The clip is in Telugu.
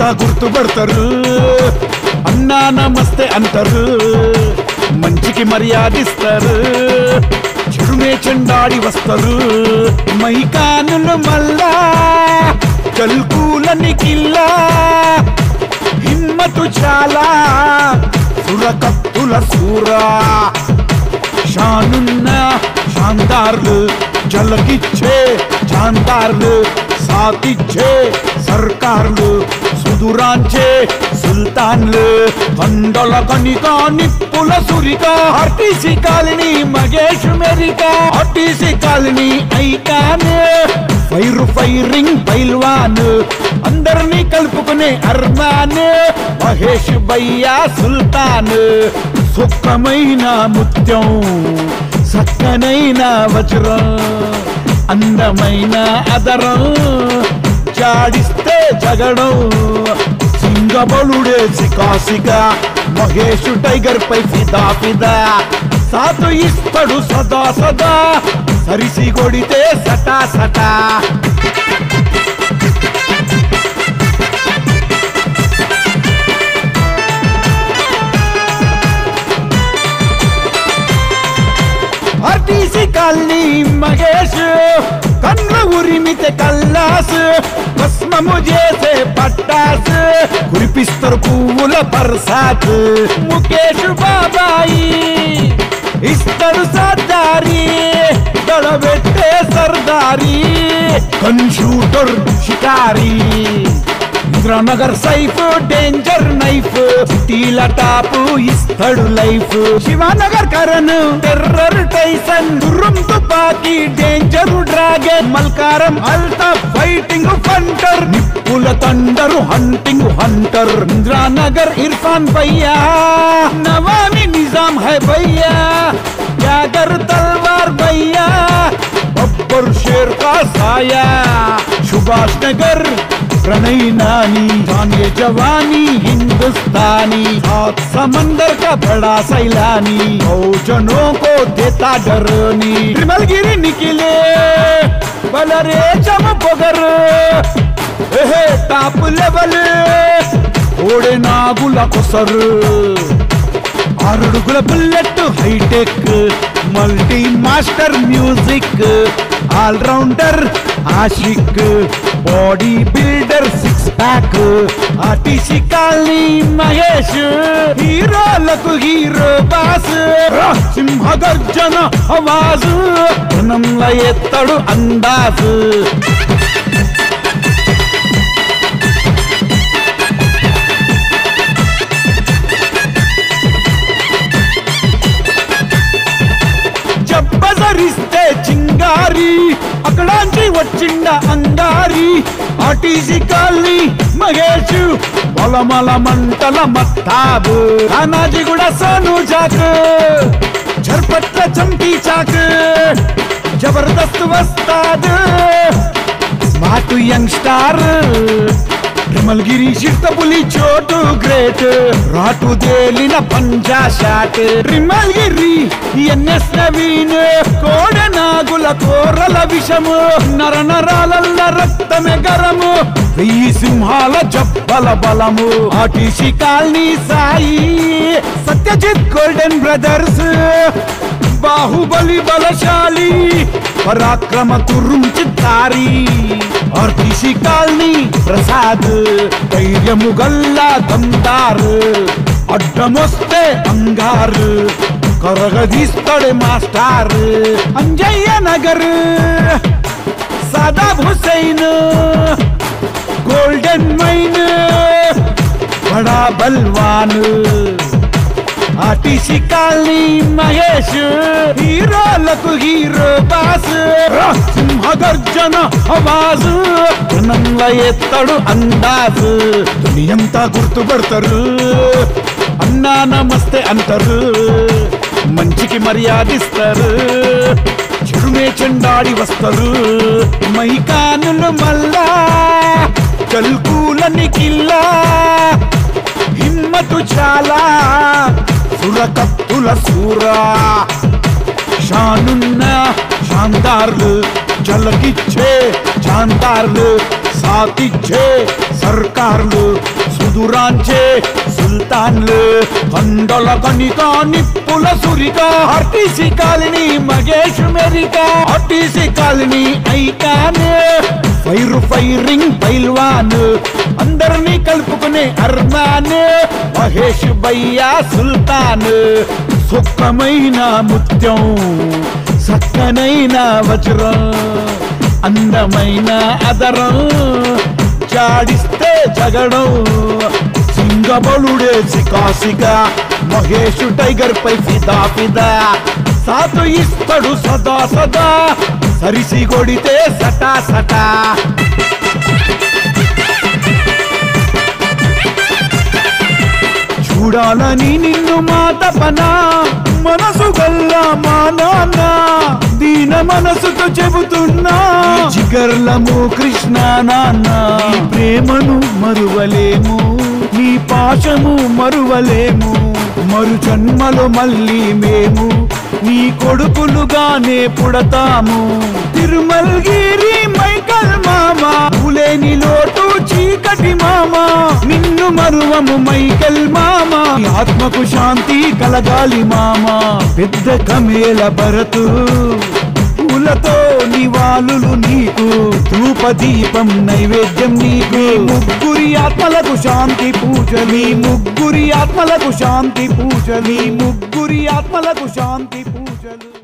గుర్తుపడతారు, అన్నా నమస్తే అంటారు, మంచికి మర్యాదిస్తారు, చెడునే చెండాడి వస్తారు. మైకానులు మల్లా కల్కూలని కిల్లా, హిమ్మతు చాలా సురకత్తుల సూరా. షానున్న షాందార్లు, జలకిచ్చే జాందార్లు, సాతిచ్చే సర్కార్లు, సుదురాంచే సుల్తాన్లు, కండల కనిక నిప్పుల సురిక. ఆర్టీసీ కాలనీ మగేష్ మెరికా, ఆర్టీసీ కాలనీ ఐకాన్, ఫైరింగ్ పైల్వాన్, అందరినీ కలుపుకునే అర్మాన్, మహేష్ భయ్యా సుల్తాన్. సుఖమైన ముత్యం, సక్కనైన వజ్రం, అందమైన అదరం, జాడిస్తే జగడం. సింగబలుడే సికాసిగా, మహేష్ టైగర్ పై ఫిదా ఫిదా. సాతు ఇస్తాడు సదా సదా, సరిసి కొడితే సటా సటా. ఆర్టీసీ కాలనీ మగేష్, కన్ల ఉరిమితే కల్లాస్, భస్మము చేసే పట్టాస్, కురిపిస్తారు పువ్వుల బర్సాత్. ముఖేష్ బాబాయి ఇస్తారు సర్దారి, దడబెట్టే సర్దారి, కన్షూటర్ షికారి. ఇంద్రానగర్ సైఫ్ డేంజర్ నైఫ్, సిటీల టాపు ఇస్తాడు life. Shivanagar Karan terror Tyson, గుర్రం తుపాకి danger dragon. Malkaram Altaf fighting punter, నిప్పుల thunder hunting hunter. Indranagar Irfan భయ్యా, నవామి నిజాం హై భయ్యా, జాగర్ తల్వార్ భయ్యా, బబ్బర్ షేర్ కా సాయా. సుభాష్ నగర్ प्रणय नानी, जानिए जवानी हिंदुस्तानी, सात समंदर का बड़ा सैलानी, बहुजनों को देता डरनी. त्रिमलगिरी निकले बलरे चम बगर, टाप लेवल ओडे नागुला कोसर. आरुगुल bullet hi tech, multi master music, allrounder ఆషిక్, body builder six pack. RTC colony Mahesh, హీరోలకు హీరో బాస్, సింహ గర్జన ఆవాజు, జనంలో ఎత్తడు అందాజు. జబ్బజరిస్తే చింగారి, అక్కడాంచి వచ్చిండ అంగారి. ఆర్టీసీ కాలనీ మహేష్, పొలమల మంటల మత్తాబు. కానాజీ కూడా సోను జాక్, झरपट्ల చంపీ చాక్, జబర్దస్త్ వస్తాద్, స్మార్ట్ యంగ్ స్టార్. त्रिमलगिरी चिरतपुली चोटू ग्रेट, राटू देलिन पंजा शाट. त्रिमलगिरी एन्एस नवीन, कोडे नागुल कोरल विषमु, नर नरालल्ल रक्तमे गरमु, వెయ్యి సింహాల జబ్బల బలము. RTC colony Sai, Satyajit golden brothers, Baahubali బలశాలి, పరాక్రమ తుర్రుం చిత్తారి. ఆర్టీసీ కాలనీ ప్రసాద్, ధైర్యము గల్లా దమ్దార్, అడ్డమొస్తే అంగార్, కరగదీస్తాడే master. Anjaiah Nagar Sadab Hussain, golden man बड़ा बलवान. आर्टीसी కాలనీ మహేష్, హీరోలకు హీరో బాస్, సింహ గర్జన ఆవాజు, జనంలో ఎత్తడు అందాజు. దునియంతా గుర్తుపడతారు, అన్నా నమస్తే అంటారు, మంచికి మర్యాదిస్తారు, చెడునే చెండాడి వస్తారు. మైకానులు మల్లా కల్కూలని కిల్లా, హిమ్మతు చాలా సురకత్తుల సూరా. షానున్న షాందార్లు, జలకిచ్చే జాందార్లు, సాతిచ్చే సర్కార్లు సుదురాంచే సుల్తాన్లు కండల కనిక నిప్పుల సురిక ఆర్టీసీ కాలనీ మగేష్ మెరికా ఆర్టీసీ కాలనీ ఐకాన్ ఫైరింగ్ పైల్వాన్ అందరినీ కలుపుకునే అర్మాన్ మహేష్ భయ్యా సుల్తాన్ సుఖమైన ముత్యం సక్కనైన వజ్రం అందమైన అదరం జాడిస్తే జగడం సింగబలుడే సికాసిగా మహేష్ టైగర్ పై ఫిదా ఫిదా సాతు ఇస్తాడు సదా సదా సరిసి కొడితే సటా సటా చూడాలని నిన్ను మా తపన మనసు గల్లా మా నాన్న దీన మనసుతో చెబుతున్నా జిగర్లము కృష్ణ నాన్న నీ ప్రేమను మరువలేము నీ పాశము మరువలేము మరు జన్మలో మళ్ళీ మేము నీ కొడుకులుగానే పుడతాము తిరుమల్గిరి మైకల్ మామా పులేని లోటు చీకటి మామా నిన్ను మరువము మైకల్ మామా ఆత్మకు శాంతి కలగాలి మామా పెద్ద కమేల భరతు పూలతో నివాళులు నీకు ధూపదీపం నైవేద్యం నీకు ముగ్గురి ఆత్మలకు శాంతి పూజలి ముగ్గురి ఆత్మలకు శాంతి పూజలి ముగ్గురి ఆత్మలకు శాంతి పూజలు